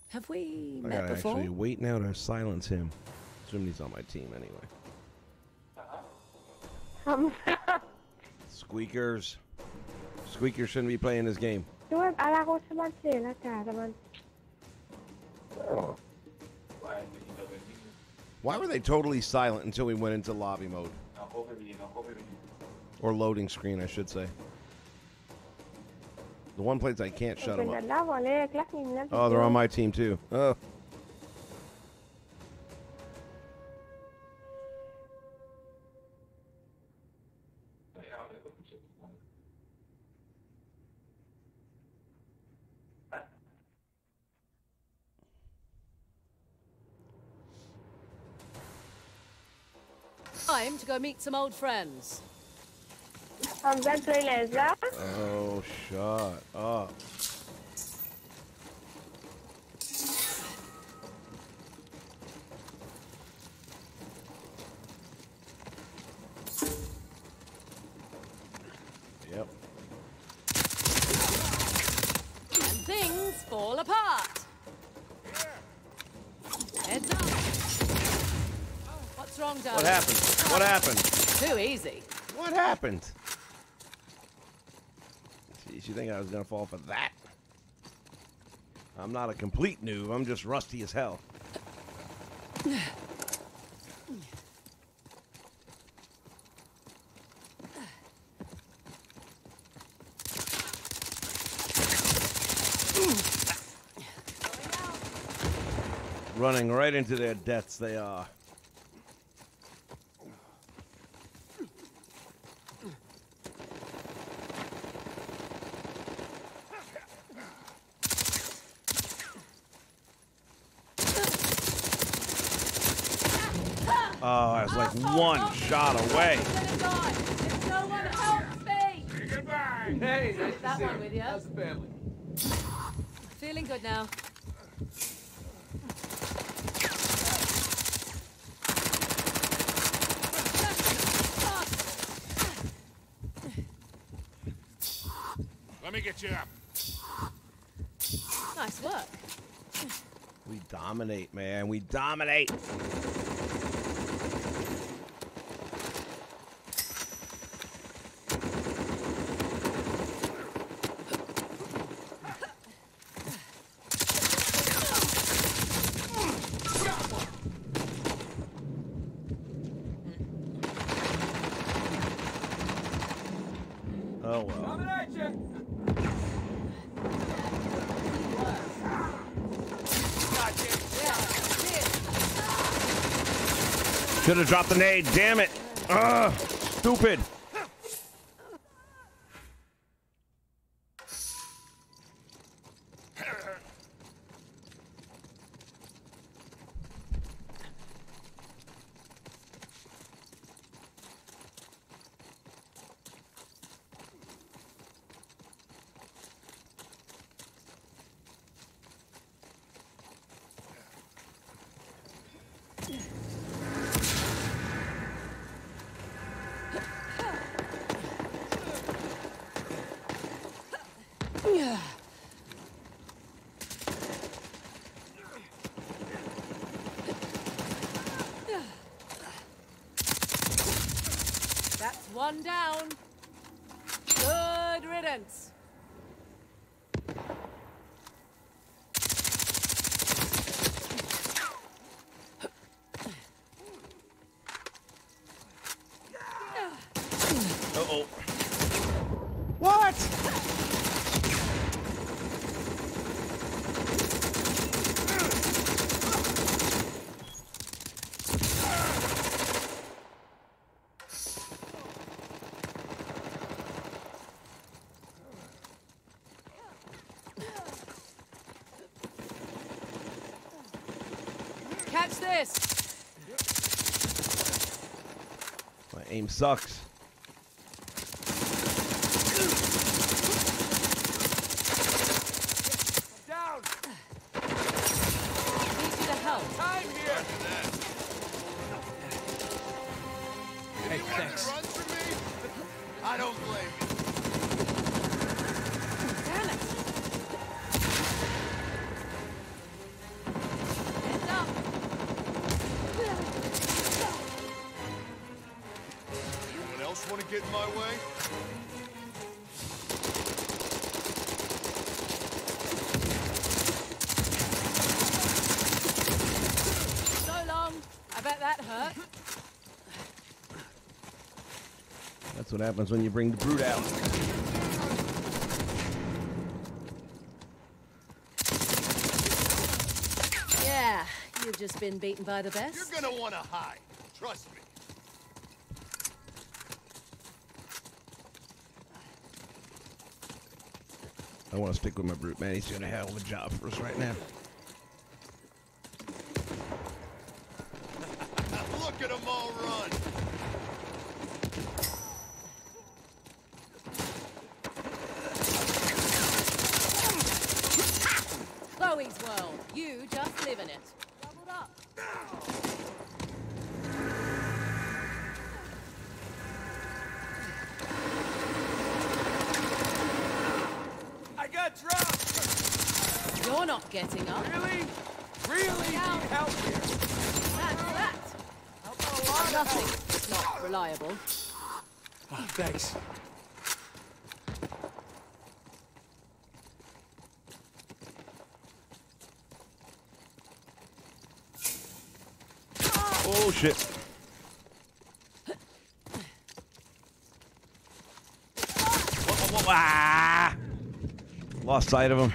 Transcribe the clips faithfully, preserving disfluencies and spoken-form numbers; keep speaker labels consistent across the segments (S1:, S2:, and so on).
S1: Have we
S2: I
S1: met
S2: gotta
S1: before?
S2: actually wait now to silence him. Assume he's on my team anyway.
S3: Um,
S2: Squeakers. Squeakers shouldn't be playing this game.
S3: Cuma ala ko sa sila ka naman.
S2: Why were they totally silent until we went into lobby mode? Or loading screen, I should say. The one place I can't shut them up. Oh, they're on my team too. Oh.
S1: Time to go meet some old friends.
S3: Am that play Leza?
S2: Oh, shut up. Yep.
S1: And things fall apart. Heads up. What's wrong, darling?
S2: What happened? What happened?
S1: Too easy.
S2: What happened? Jeez, you think I was gonna fall for that? I'm not a complete noob. I'm just rusty as hell. Running right into their deaths, they are. Oh, I was like one shot away.
S1: No one help me!
S4: Goodbye.
S1: Hey, nice that
S4: to see
S1: one
S4: you.
S1: with you.
S4: How's the family?
S1: Feeling good now.
S4: Let me get you up.
S1: Nice work.
S2: We dominate, man. We dominate. Oh well.
S4: Coming at you.
S2: Should have dropped the nade. Damn it. Ugh. Stupid.
S1: That's one down. Good riddance.
S2: Uh-oh. What?
S1: Catch this.
S2: My aim sucks.
S4: Down.
S1: Need you to help.
S4: Time here. Hey, thanks. Run for me? I don't blame you.
S1: Damn it.
S4: get in my way?
S1: So long. I bet that hurt.
S2: That's what happens when you bring the brute out.
S1: Yeah, you've just been beaten by the best.
S4: You're gonna want to hide. Trust me.
S2: I want to stick with my brute, man. He's doing a hell of a job for us right now.
S4: Look at them all run.
S1: Chloe's world. You just live in it. Doubled up.
S5: I got dropped!
S1: You're not getting up.
S5: Really? Really
S1: Down.
S5: need help here.
S1: That's that.
S5: I've got a lot of
S1: Nothing.
S5: help.
S1: It's not reliable.
S5: Oh, thanks.
S2: Oh, shit. Whoa, whoa, whoa, ah! Lost sight of him.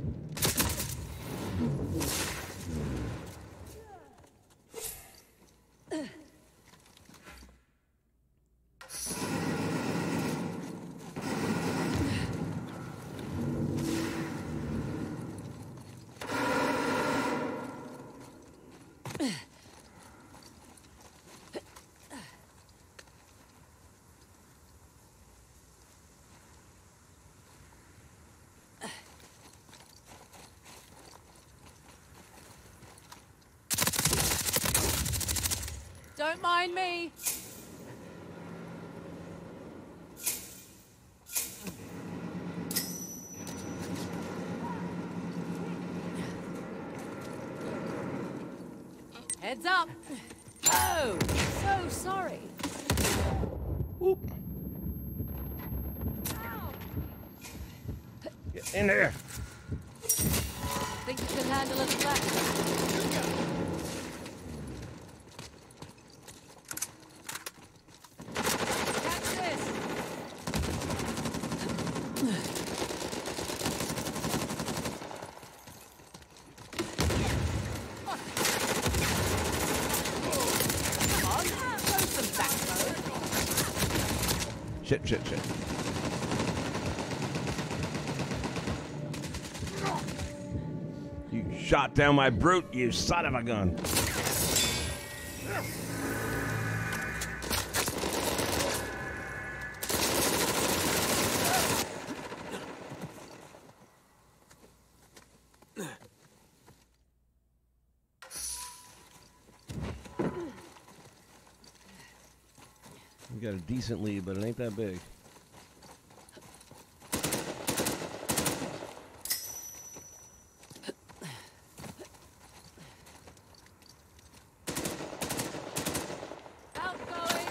S1: Don't mind me. Heads up. Oh, so sorry.
S2: Whoop. Get in there.
S1: Think you can handle a flat? Catch this. Come on, show some backbone.
S2: Shit, shit, shit. You shot down my brute, you son of a gun. We got a decent lead, but it ain't that big.
S1: Outgoing.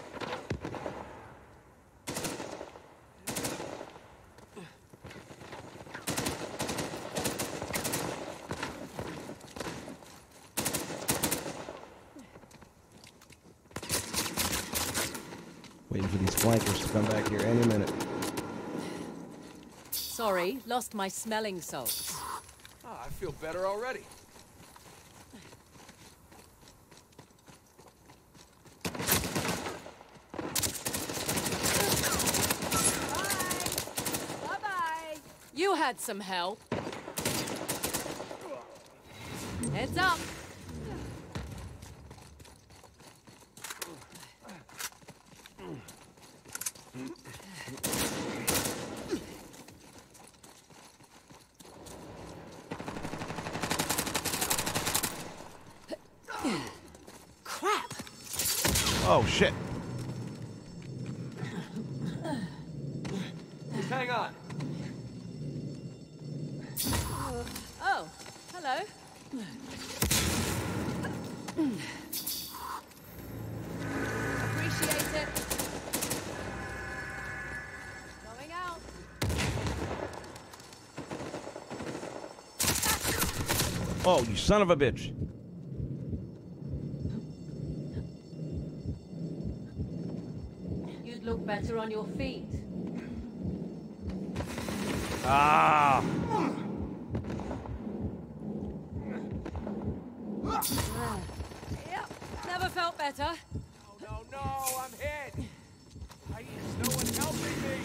S2: Waiting for these flankers to come back here any minute.
S1: Sorry, lost my smelling salts.
S5: Oh, I feel better already.
S1: Bye-bye. You had some help. Heads up. Crap.
S2: Oh, shit.
S5: Just hang on.
S1: Oh, hello. Appreciate it.
S2: Oh, you son of a bitch.
S1: You'd look better on your feet.
S2: Ah.
S1: Yep, never felt better.
S5: No, no, no, I'm hit. I, there's no one helping me.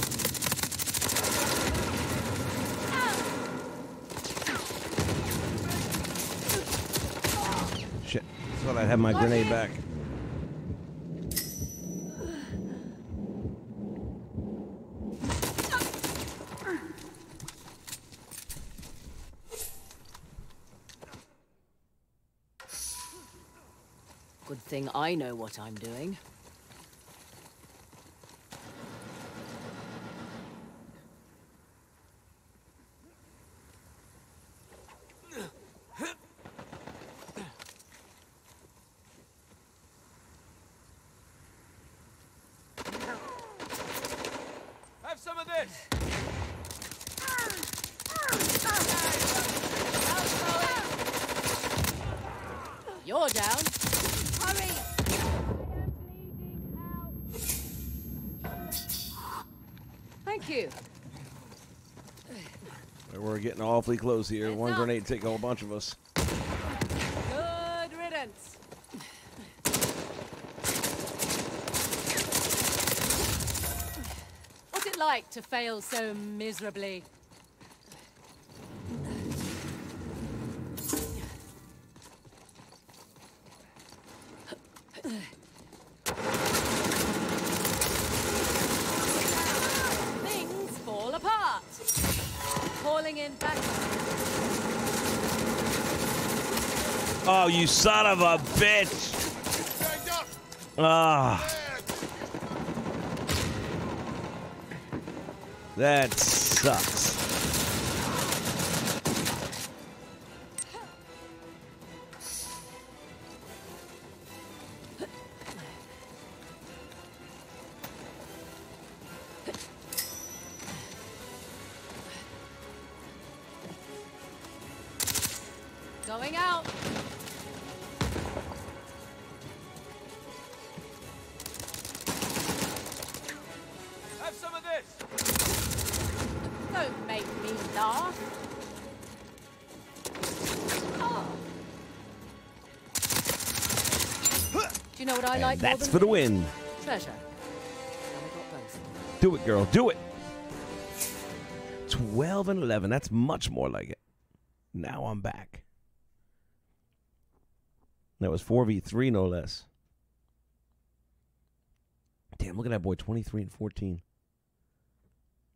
S2: Shit. Thought I'd have my grenade back.
S1: Good thing I know what I'm doing.
S5: Have some of this.
S1: You're down. Hurry! Thank you.
S2: We're getting awfully close here.
S1: Heads
S2: One
S1: up.
S2: grenade take a whole bunch of us.
S1: Good riddance. What's it like to fail so miserably? Things fall apart. Falling in back.
S2: Oh, you son of a bitch!
S4: Banged up.
S2: Ah,
S4: Bad.
S2: that sucks.
S1: Going out.
S5: Have some of this.
S1: Don't make me laugh. Oh. Do you know what I
S2: And
S1: like more
S2: that's
S1: than
S2: for the win.
S1: treasure? And I got both.
S2: Do it, girl. Do it. twelve and eleven. That's much more like it. Now I'm back. That was four v three, no less. Damn, look at that boy. twenty-three and fourteen.